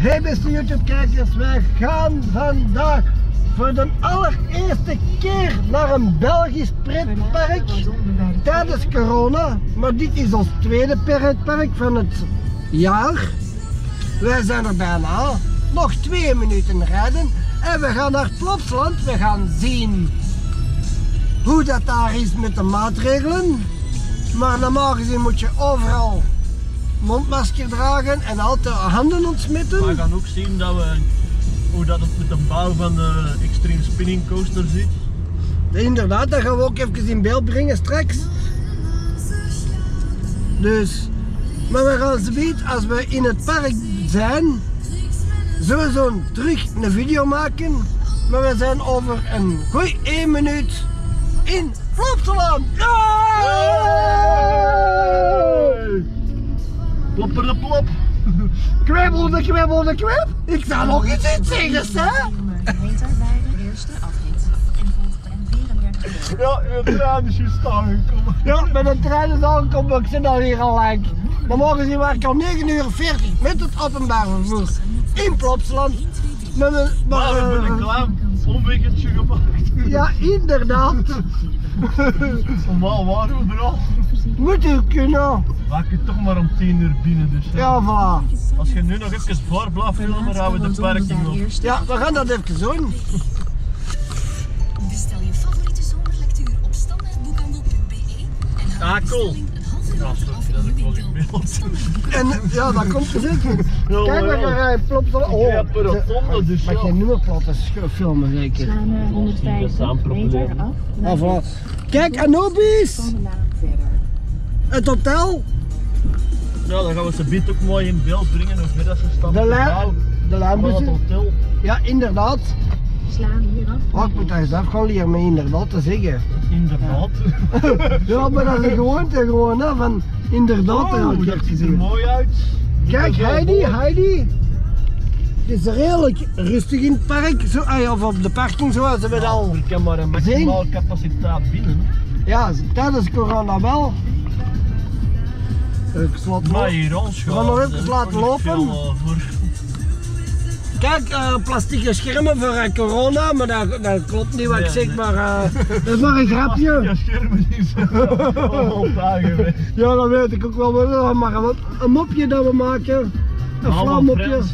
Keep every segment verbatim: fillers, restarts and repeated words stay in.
Hey beste YouTube-kijkers, wij gaan vandaag voor de allereerste keer naar een Belgisch pretpark tijdens corona. Maar dit is ons tweede pretpark van het jaar. Wij zijn er bijna, nog twee minuten rijden en we gaan naar Plopsaland. We gaan zien hoe dat daar is met de maatregelen. Maar normaal gezien moet je overal mondmasker dragen en altijd handen ontsmetten. We gaan ook zien dat we, hoe dat het met de bouw van de Extreme Spinning Coaster zit. Inderdaad, dat gaan we ook even in beeld brengen straks. Dus, maar we gaan zoiets, als we in het park zijn, sowieso terug een video maken. Maar we zijn over een goeie één minuut in Plopsaland. Plopper de plop! Kwebbel de kwebbel de kweb. Ik zou nog iets in zeggen, hè? Meter bij de eerste afrit. En volgt de N vierendertig. Ja, de trein is juist aangekomen. Ja, met de trein is aangekomen, maar ik zit al hier al lang. Normaal gezien werk ik al negen uur veertig met het openbaar vervoer in Plopsaland. Met een, Maar we hebben een klein omweggetje gemaakt. ja, inderdaad. Normaal waren we er al. Moet u kunnen. We kunnen toch maar om tien uur binnen, dus ja. Ja, voilà. Als je nu nog even voor blijft filmen, dan houden we de parking op. Ja, we gaan dat even doen. Bestel je favoriete zomerlectuur op standaardboekhandel punt b e en Ah, cool. Ja, sorry, dat ik wel in beeld. En ja, dat komt er zeker. Ja, Kijk, we ja. gaan rijden Plopsaland. Ik heb er een tonde, dus Mag ja. je nummerplaten filmen zeker? Slaan we Dat is een honderdvijftig probleem. meter af. Ah, voilà. Kijk, Anubis! Van de laan verder. Het hotel. Ja, dan gaan we ze biedt ook mooi in beeld brengen hoe ver dat ze staan. De lijn. Nou, De van het lijnbus. hotel. Ja, inderdaad. Slaan hier af. Oh, ik moet daar eens af gaan leren met inderdaad te zeggen. Inderdaad. Ja, maar dat is een gewoonte gewoon, hè, van inderdaad te Oh, gaan dat zeggen. ziet er mooi uit. Kijk, Dat is wel Heidi, mooi. Heidi. Het is redelijk rustig in het park, zo, ah, of op de parking zoals we het al. Er kan maar een maximale capaciteit binnen. Hè. Ja, tijdens corona wel. Ik zal het Maar lo- hier ons We gaan nog even laten lopen. Kijk, uh, plastieke schermen voor uh, corona, maar dat, dat klopt niet wat ik Nee, zeg, nee. maar uh, dat is maar een Ja, grapje. schermen die zijn allemaal geweest. Ja, dat weet ik ook wel, maar dat is maar een, een mopje dat we maken. Een flauw Allemaal mopje. Frans, hè.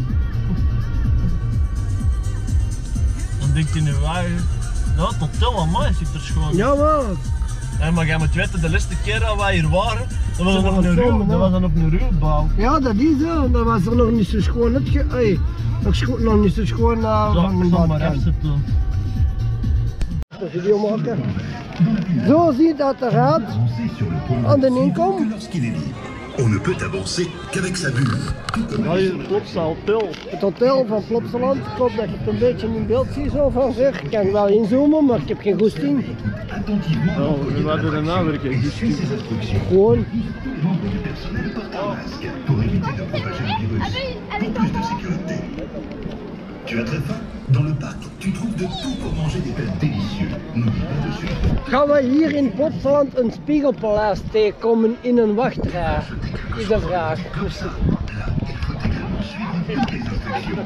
Dan denkt hij nu, wij, ja, het hotel aan mij zit er schoon. Ja, maar. Ja, maar jij moet weten, de laatste keer dat wij hier waren, dat was Ze dan op waren een ruw, filmen, dat hè. was dan op een ruwbouw. Ja, dat is zo. Dat was er nog niet zo schoon. Het ge hey, nog, scho nog niet zo schoon uh, Zo, van de ik zal maar buitenkant. afzetten. De video maken. Zo ziet dat eruit aan de inkom. Lorsqu'il est libre, on ne peut avancer qu'avec sa bulle. Ja, hier klopt zijn hotel. Het hotel van Plopsaland. Ik hoop dat je het een beetje in beeld ziet zo van zeg. Ik kan wel inzoomen, maar ik heb geen goesting. Attentivement. Ja, we waren er nawerken. Suivez ses instructions. Gewoon. Membres du personnel portent un masque pour éviter de propager le virus. Pour plus de sécurité. Tu as très faim? Dans le parc, tu trouves de tout pour manger des plats délicieux. N'oublie pas de suivre. Gaan we hier in Plopsaland een spiegelpaleis tegenkomen in een wachtrij? Is de vraag. Là, il faut également suivre toutes les instructions.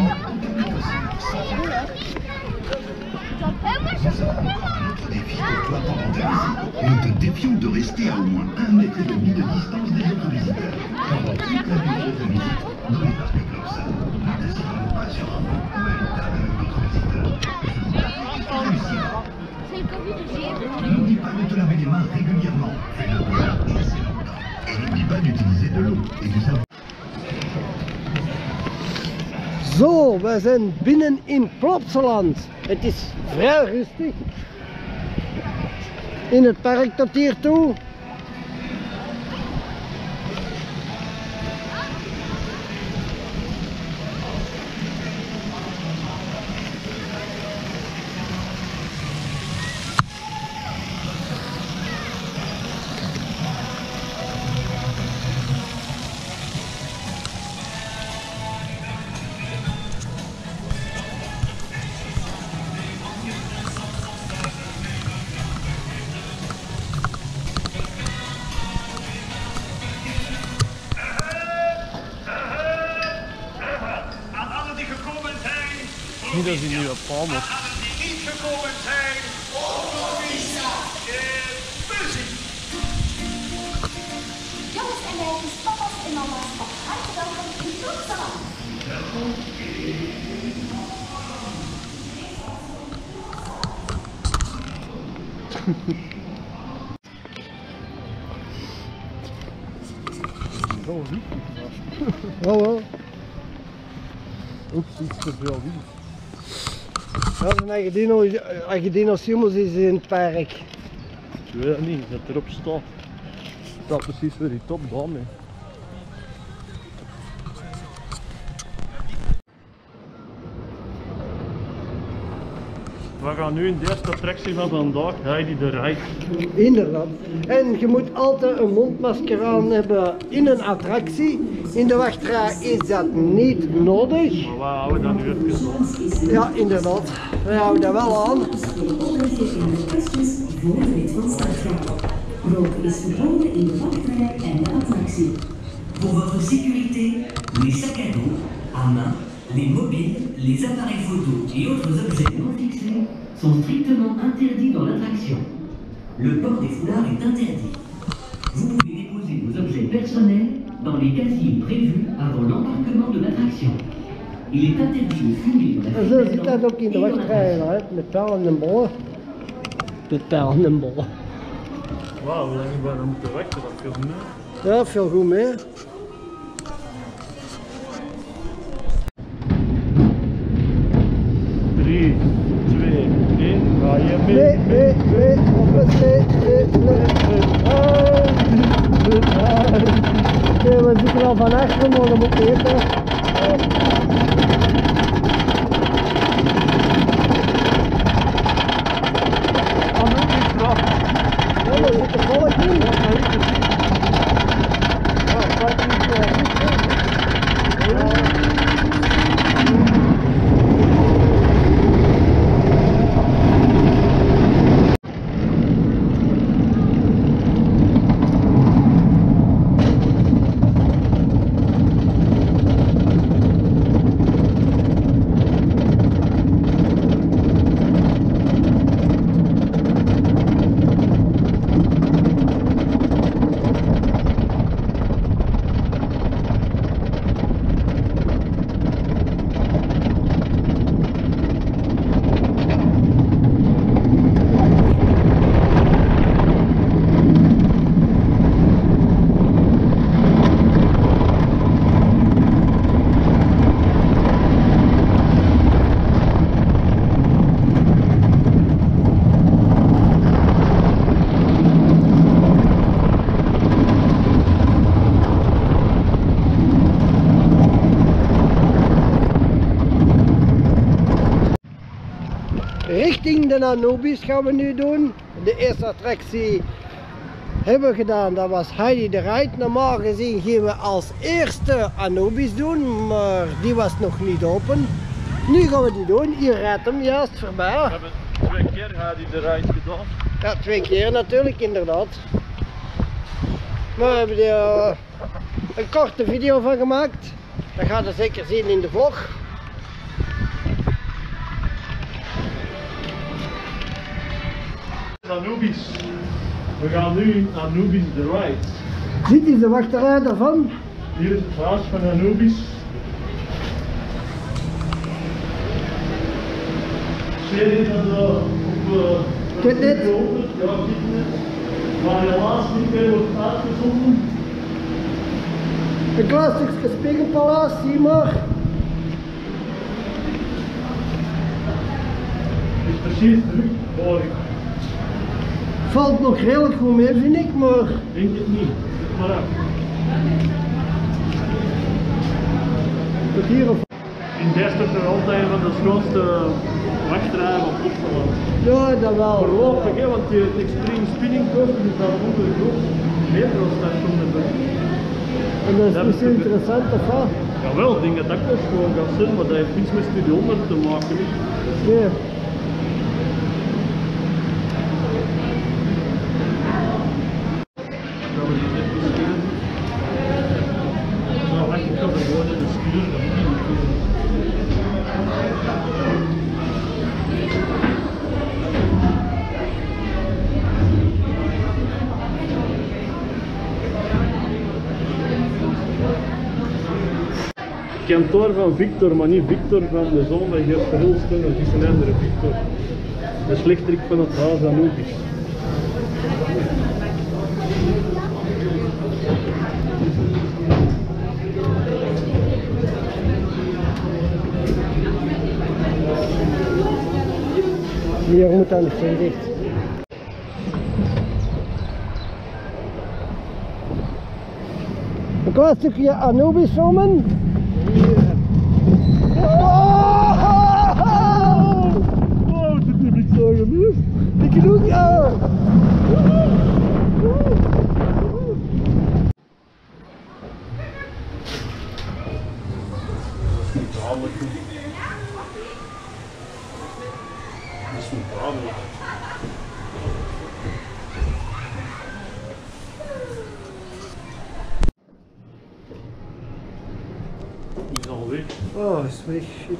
Notre défi pour toi pendant ta visite. Nous te défions de rester à au moins un mètre et demi de distance des autres visiteurs. Pendant toute la durée de ta visite, dans les parcs Plopsa, n'assistons pas sur un banc ou à une table avec d'autres visiteurs. Tu réussiras. N'oublie pas de te laver les mains régulièrement. Fais-le bien et assez longtemps. Et n'oublie pas d'utiliser de l'eau et du savon. Zo, we zijn binnen in Plopsaland. Het is vrij rustig. In het park tot hiertoe. niet dat ze nu op palm Die niet gekomen zijn, Jongens en meisjes, papa's en mama's, van harte welkom in Amsterdam. Ja, wel. Oeps, iets te veel wind. Ja, zijn Argentino, Argentinos jongens is in het park. Ik weet het niet, dat erop staat. Dat staat precies waar die top baan mee. We gaan nu in de eerste attractie van vandaag, Heidi de Rijk. Inderdaad. En je moet altijd een mondmasker aan hebben in een attractie. In de wachtrij is dat niet nodig. Maar we houden dat nu even aan. Ja, inderdaad. We houden dat wel aan. Roken is verboden in de wachtrij en de attractie. Pour votre sécurité, les sacs à dos, à main, les mobiles, les appareils photo et autres objets non fixés sont strictement interdits dans l'attraction. Le port des foulards est interdit. Vous pouvez déposer vos objets personnels dans les casiers prévus avant l'embarquement de l'attraction. Il est interdit de fumer dans la En file zo zit dat d'attente ook in de et dans wachtrij, la hè, met pijlen en bollen. Met pijlen en bollen. Wauw, hoe lang hebben we moeten wachten, dat viel mee. Ja, veel goed mee. drie, twee, één, ga je mee? Nee, nee, nee, oppas, nee, nee, nee. Nee, we zitten al van achter, maar dat moet eten. Ja, we zitten volk in. Richting de Anubis gaan we nu doen. De eerste attractie hebben we gedaan, dat was Heidi de Rijk. Normaal gezien gingen we als eerste Anubis doen, maar die was nog niet open. Nu gaan we die doen, hier rijdt hem juist voorbij. We hebben twee keer Heidi de Rijk gedaan. Ja, twee keer natuurlijk, inderdaad. Maar we hebben er uh, een korte video van gemaakt. Dat gaat je zeker zien in de vlog. Anubis. We gaan nu in Anubis de Ride. Dit is de wachterij daarvan. Hier is het huis van Anubis. Zie je dat uh, op uh, Kijk dit. Ja, kijk dit. Maar helaas niet meer wordt uitgezonden. Een klein stukje Spiegelpaleis, zie maar. Het is precies terug, hoor ik. Valt nog redelijk goed mee, vind ik, maar... Ik denk het niet. Zet maar af. Tot hier of... In deze toch nog altijd een van de schoonste wachtrijen van Topsaland. Ja, dat wel. Voorlopig, hè, want die Extreme Spinning Coaster is daar onder de grootste metrostation erbij. En dat is Dat niet zo heb ik- interessant, of wat? Jawel, ik denk dat dat ook gewoon gaat zijn, maar dat heeft niets met Studio honderd te maken. Hè. Nee. Dat we dit even spelen. Zo, wacht, ik ga er gewoon in de stuur, dat moet niet meer. kantoor van Victor, maar niet Victor van de zoon van Gert Verhulsten, dat is een andere Victor. De slechterik van het huis aan Oegis. Hier moet aan de gezicht. Ik kan een stukje Anubis filmen. Oh, dit heb ik zo gemist. Ik doe ja. Dat is niet dadelijk. Die is al weg. Oh, is weg, shit.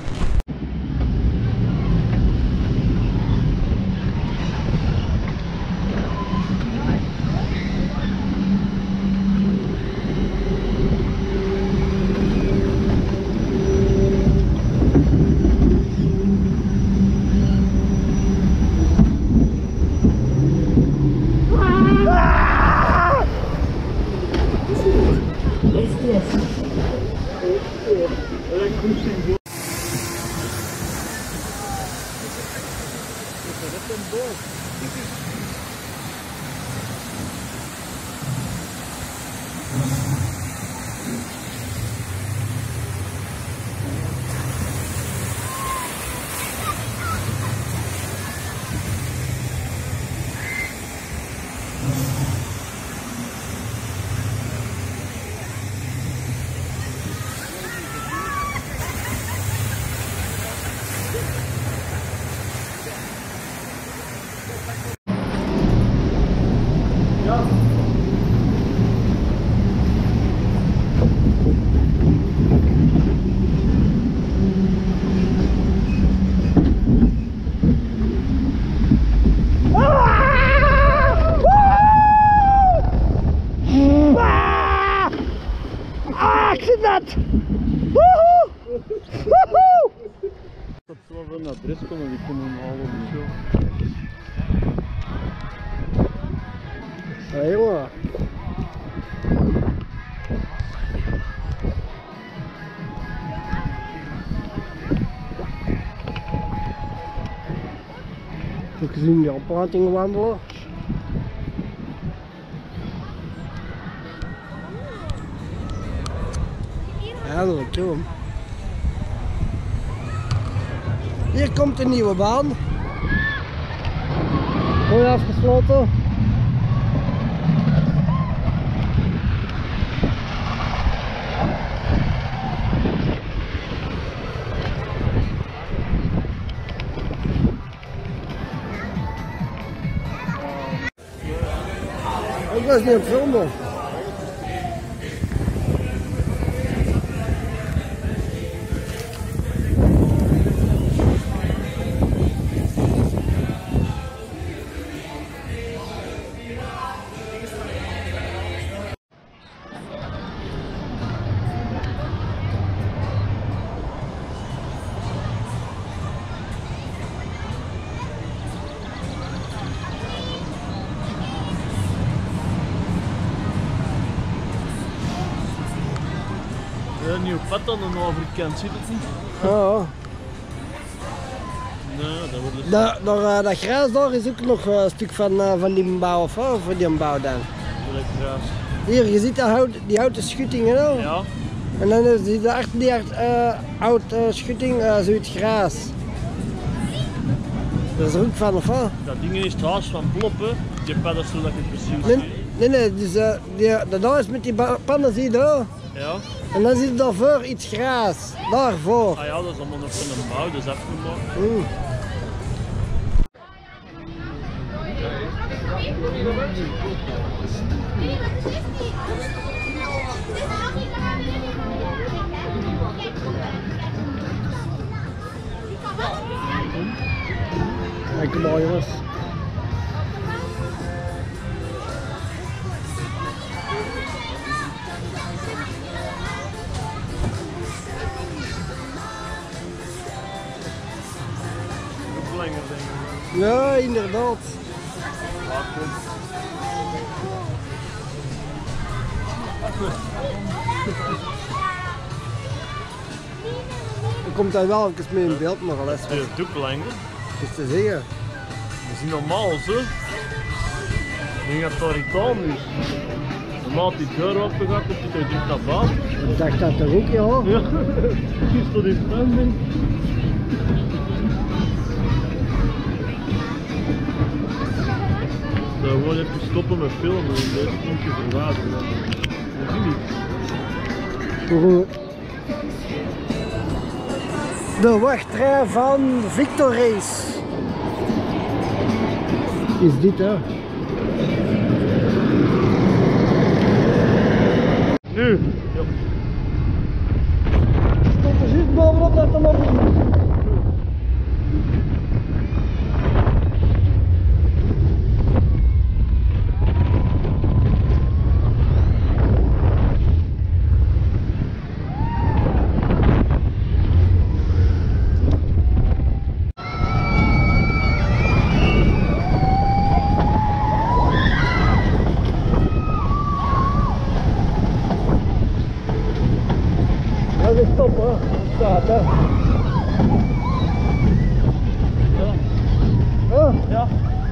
Dat zal wel een adres komen, die komen halen of zo. Ja, jongen. Heb je gezien die oplatingen wandelen? Ja, dat is cool. Hier komt een nieuwe baan. Mooi afgesloten. Ik was niet aan het filmen. Een nieuw pad aan de overkant, zit het niet? Ja. Nee, dat wordt dus... Da, daar, uh, dat gras daar is ook nog een stuk van, uh, van die bouw of, uh, van die bouw dan. Dat gras. Hier, je ziet dat hout, die houten schuttingen. Hè? Ja. En dan zie je daar achter die uh, houten schutting uh, zoiets gras. Dat is er ook van of wat? Dat ding is het huis van Ploppen. Die paddenstoel dat je precies Nee, ziet. nee, nee, dus uh, die, dat daar is met die ba- pannen zie je daar. Ja. En dan zie je daarvoor iets gras. Daarvoor. Ah ja, dat is allemaal nog van een bouw, dat is afgemaakt. Mm. Kijk maar jongens. Ja, inderdaad. Er komt daar wel even mee in beeld, maar alles Het is ook lang. is te zeggen. Dat is niet normaal zo. Ik denk dat daar iets aan is. Normaal die deur open gaat, komt hij terug naar buiten. Ik dacht dat toch ook, ja. Ja, is dat in standing? Ik zou gewoon even stoppen met filmen en deze filmpje verlaten. Dat zie ik. Goed. De wachtrij van Victor Race. Is dit, hè? Nu! Ja. Stond er juist bovenop dat er nog niet. Dat is top, hè? Staat, hè? Ja. Oh. Ja.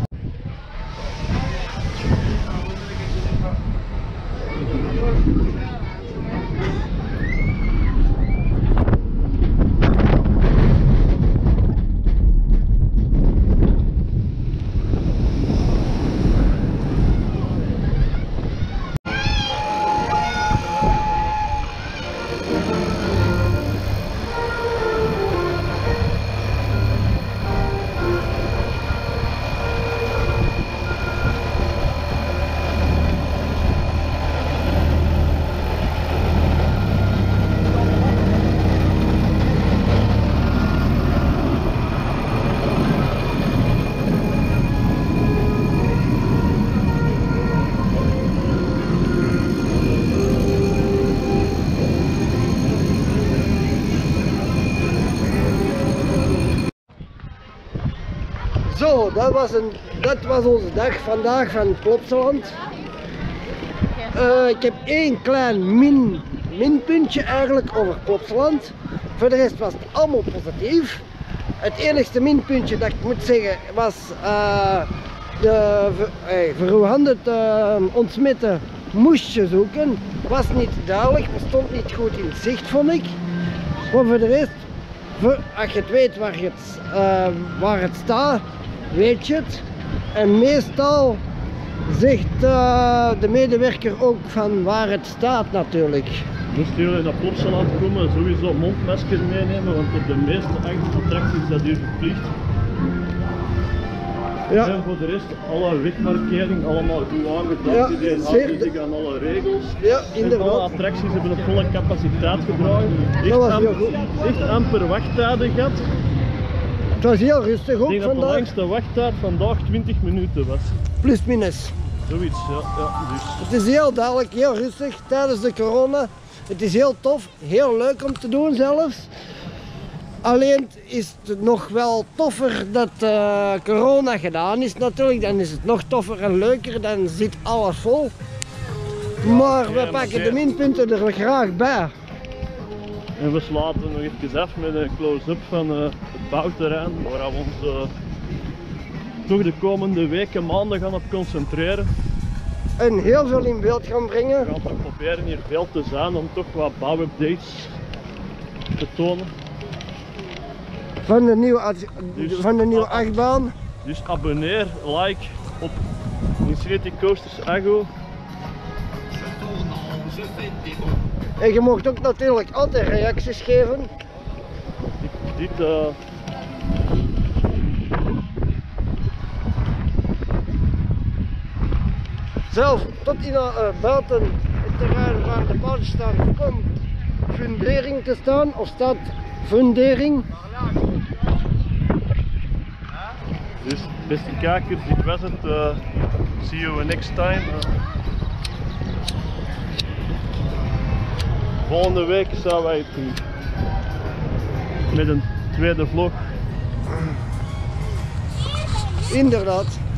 Zo, dat was, een, dat was onze dag vandaag van Plopsaland. Uh, ik heb één klein min, minpuntje eigenlijk over Plopsaland. Voor de rest was het allemaal positief. Het enigste minpuntje dat ik moet zeggen was uh, de uh, voor uw handen te uh, ontsmetten moest je zoeken. Was niet duidelijk, stond niet goed in zicht, vond ik. Maar voor de rest, voor, als je het weet waar het, uh, waar het staat, weet je het. En meestal zegt uh, de medewerker ook van waar het staat natuurlijk. Moest jullie naar Plopsaland komen, sowieso mondmasker meenemen, want op de meeste attracties is dat hier verplicht. Ja. En voor de rest, alle wegmarkering, allemaal goed aangepast, Ja, iedereen zeer houdt zich aan alle regels. Ja, En inderdaad. alle attracties hebben op volle capaciteit gedraaid. Echt, Dat was heel amper, goed. echt amper wachttijden gehad. Het was heel rustig Ik ook denk dat de vandaag. langste wachttijd vandaag twintig minuten was. Plus minus. Zoiets, ja. ja dus. Het is heel duidelijk, heel rustig tijdens de corona. Het is heel tof, heel leuk om te doen zelfs. Alleen is het nog wel toffer dat uh, corona gedaan is natuurlijk. Dan is het nog toffer en leuker, dan zit alles vol. Maar we ja, maar pakken zeer- de minpunten er graag bij. En we sluiten nog even af met een close-up van uh, het bouwterrein, waar we ons uh, toch de komende weken, maanden gaan op concentreren. En heel veel in beeld gaan brengen. We gaan toch proberen hier veel te zijn om toch wat bouwupdates te tonen. Van de nieuwe, ad- Dus- van de nieuwe achtbaan. Dus abonneer, like op Infinity Coasters Aggo. En je mocht ook natuurlijk altijd reacties geven. Dit, dit uh, Zelf tot in uh, buiten het terrein waar de baan staat komt fundering te staan, of staat fundering. dus beste kijkers, dit was het. Uh, see you next time. Uh, volgende week zijn wij terug met een tweede vlog. Inderdaad.